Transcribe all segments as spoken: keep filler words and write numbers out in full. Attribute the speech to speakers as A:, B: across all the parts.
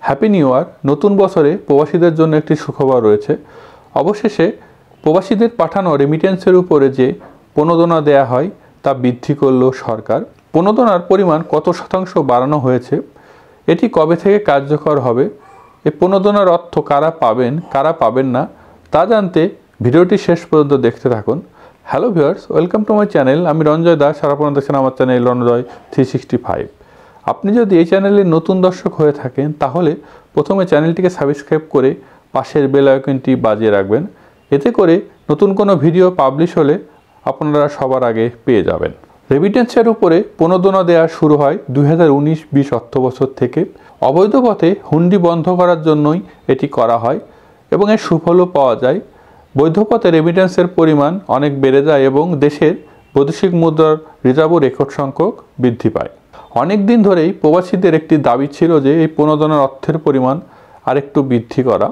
A: Happy new year. নতুন বছরে প্রবাসীদের জন্য একটি সুখবর রয়েছে। অবশেষে প্রবাসীদের পাঠানো রেমিটেন্সের উপরে যে প্রণোদনা দেয়া হয় তা বৃদ্ধি করল সরকার। প্রণোদনার পরিমাণ কত শতাংশ বাড়ানো হয়েছে, এটি কবে থেকে কার্যকর হবে, এই প্রণোদনার অর্থ কারা পাবেন কারা পাবেন না তা জানতে ভিডিওটি শেষ পর্যন্ত দেখতে থাকুন। Hello viewers, welcome to my channel. আমি রঞ্জয় দাস, আর আপনারা দেখছেন আমার channel Ranjoy three sixty five. আপনি যদি এই চ্যানেলের নতুন দর্শক হয়ে থাকেন তাহলে প্রথমে চ্যানেলটিকে সাবস্ক্রাইব করে পাশের বেল আইকনটি বাজিয়ে রাখবেন। এতে করে নতুন কোনো ভিডিও পাবলিশ হলে আপনারা সবার আগে পেয়ে যাবেন। রেমিটেন্সের উপরে প্রণোদনা দেওয়া শুরু হয় দুই হাজার উনিশ বিশ অর্থবছর থেকে। অবৈধ পথে হুন্ডি বন্ধ করার জন্যই এটি করা হয় এবং এর সুফলও পাওয়া যায়। বৈধ পথে রেমিটেন্সের পরিমাণ অনেক বেড়ে যায় এবং দেশের বৈদেশিক মুদ্রার রিজার্ভও রেকর্ড সংখ্যক বৃদ্ধি পায়। অনেক দিন ধরেই প্রবাসীদের একটি দাবি ছিল যে এই প্রণোদনার অর্থের পরিমাণ আরেকটু বৃদ্ধি করা।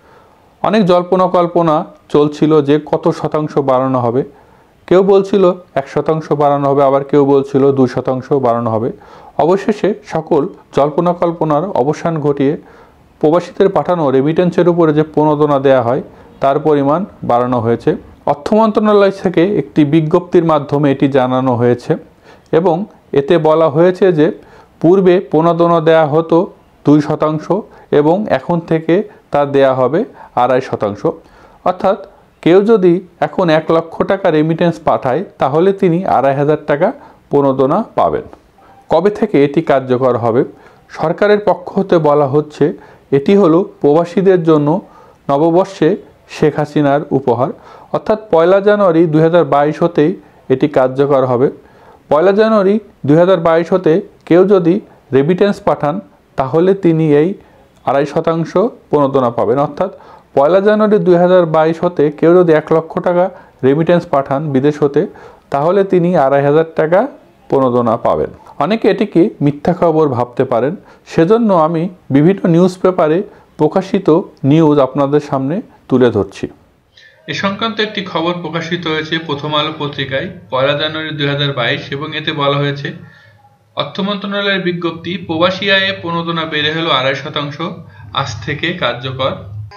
A: অনেক জল্পনা কল্পনা চলছিল যে কত শতাংশ বাড়ানো হবে। কেউ বলছিল এক শতাংশ বাড়ানো হবে, আবার কেউ বলছিল দুই শতাংশ বাড়ানো হবে। অবশেষে সকল জল্পনা কল্পনার অবসান ঘটিয়ে প্রবাসীদের পাঠানো রেমিটেন্সের উপরে যে প্রণোদনা দেয়া হয় তার পরিমাণ বাড়ানো হয়েছে। অর্থ মন্ত্রণালয় থেকে একটি বিজ্ঞপ্তির মাধ্যমে এটি জানানো হয়েছে এবং এতে বলা হয়েছে যে পূর্বে প্রণোদনা দেয়া হতো দুই শতাংশ এবং এখন থেকে তা দেয়া হবে আড়াই শতাংশ। অর্থাৎ কেউ যদি এখন এক লক্ষ টাকা রেমিটেন্স পাঠায় তাহলে তিনি আড়াই হাজার টাকা প্রণোদনা পাবেন। কবে থেকে এটি কার্যকর হবে? সরকারের পক্ষ হতে বলা হচ্ছে এটি হলো প্রবাসীদের জন্য নববর্ষে শেখ হাসিনার উপহার। অর্থাৎ পয়লা জানুয়ারি দুই হাজার বাইশ হতেই এটি কার্যকর হবে। পয়লা জানুয়ারি দুই হাজার বাইশ হতে কেউ যদি রেমিটেন্স পাঠান তাহলে তিনি এই আড়াই শতাংশ প্রণোদনা পাবেন। অর্থাৎ পয়লা জানুয়ারি দুই হাজার বাইশ হতে কেউ যদি এক লক্ষ টাকা রেমিটেন্স পাঠান বিদেশ হতে তাহলে তিনি আড়াই হাজার টাকা প্রণোদনা পাবেন। অনেকে এটিকে মিথ্যা খবর ভাবতে পারেন, সেজন্য আমি বিভিন্ন নিউজ পেপারে প্রকাশিত নিউজ আপনাদের সামনে তুলে ধরছি।
B: এ সংক্রান্ত একটি খবর প্রকাশিত হয়েছে প্রথম আলো পত্রিকায় পয়লা জানুয়ারি দুই হাজার বাইশ এবং এতে বলা হয়েছে অর্থ মন্ত্রণালয়ের বিজ্ঞপ্তি, প্রবাসী আয়ে প্রণোদনা বেড়ে হলো আড়াই শতাংশ, আজ থেকে কার্যকর।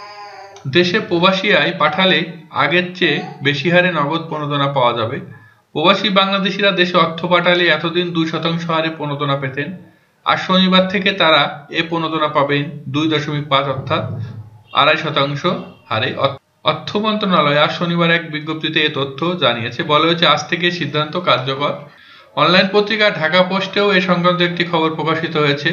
B: দেশে প্রবাসী আয় পাঠালে আগের চেয়ে বেশি হারে নগদ প্রণোদনা পাওয়া যাবে। প্রবাসী বাংলাদেশিরা দেশে অর্থ পাঠালে এতদিন দুই শতাংশ হারে প্রণোদনা পেতেন, আর শনিবার থেকে তারা এ প্রণোদনা পাবেন দুই দশমিক পাঁচ অর্থাৎ আড়াই শতাংশ হারে। অর্থ মন্ত্রণালয় আজ শনিবার এক বিজ্ঞপ্তিতে এ তথ্য জানিয়েছে। বলা হয়েছে আজ থেকে সিদ্ধান্ত কার্যকর। অনলাইন পত্রিকা ঢাকা পোস্টেও এ সংক্রান্ত একটি খবর প্রকাশিত হয়েছে।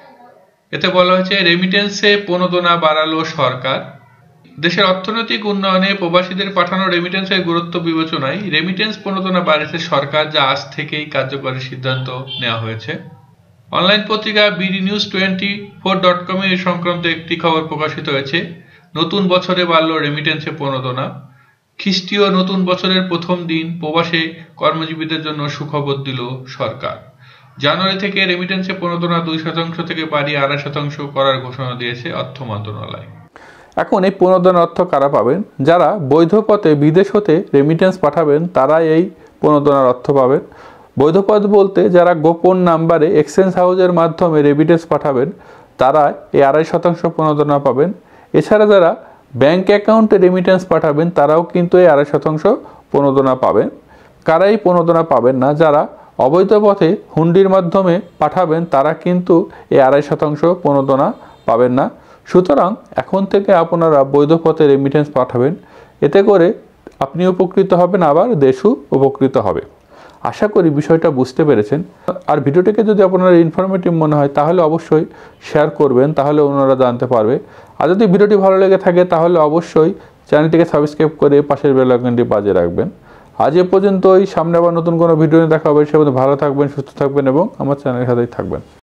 B: এতে বলা হয়েছে রেমিটেন্সে প্রণোদনা বাড়ালো সরকার। দেশের অর্থনৈতিক উন্নয়নে প্রবাসীদের পাঠানো রেমিটেন্সের গুরুত্ব বিবেচনায় রেমিটেন্স প্রণোদনা বাড়িয়েছে সরকার, যা আজ থেকেই কার্যকরী সিদ্ধান্ত নেওয়া হয়েছে। অনলাইন পত্রিকা BD news twenty four dot কমে এই সংক্রান্ত একটি খবর প্রকাশিত হয়েছে। নতুন বছরে বাড়ল রেমিটেন্সে প্রণোদনা। খ্রিস্টীয় নতুন বছরের প্রথম দিন প্রবাসে কর্মজীবীদের জন্য সুখবর দিল সরকার। জানুয়ারি থেকে রেমিটেন্সে প্রণোদনা দুই শতাংশ থেকে বাড়িয়ে আড়াই শতাংশ করার ঘোষণা দিয়েছে অর্থ মন্ত্রণালয়।
A: এখন এই প্রণোদনার অর্থ কারা পাবেন? যারা বৈধ পথে বিদেশ হতে রেমিটেন্স পাঠাবেন তারা এই প্রণোদনার অর্থ পাবেন। বৈধ পথ বলতে যারা গোপন নাম্বারে এক্সচেঞ্জ হাউসের মাধ্যমে রেমিটেন্স পাঠাবেন তারা এই আড়াই শতাংশ প্রণোদনা পাবেন। এছাড়া যারা ব্যাংক অ্যাকাউন্টে রেমিটেন্স পাঠাবেন তারাও কিন্তু এই আড়াই শতাংশ প্রণোদনা পাবেন। কারা এই প্রণোদনা পাবেন না? যারা অবৈধ পথে হুন্ডির মাধ্যমে পাঠাবেন তারা কিন্তু এই আড়াই শতাংশ প্রণোদনা পাবেন না। সুতরাং এখন থেকে আপনারা বৈধ পথে রেমিটেন্স পাঠাবেন, এতে করে আপনি উপকৃত হবেন, আবার দেশও উপকৃত হবে। আশা করি বিষয়টা বুঝতে পেরেছেন। আর ভিডিওটিকে যদি আপনার ইনফরমেটিভ মনে হয় তাহলে অবশ্যই শেয়ার করবেন, তাহলে ওনারা জানতে পারবে। আর যদি ভিডিওটি ভালো লেগে থাকে তাহলে অবশ্যই চ্যানেলটিকে সাবস্ক্রাইব করে পাশের বেল আইকনটি বাজিয়ে রাখবেন। আজ এ পর্যন্তই। সামনে আবার নতুন কোনো ভিডিও নিয়ে দেখা হবে। সে পর্যন্ত ভালো থাকবেন, সুস্থ থাকবেন এবং আমার চ্যানেলের সাথেই থাকবেন।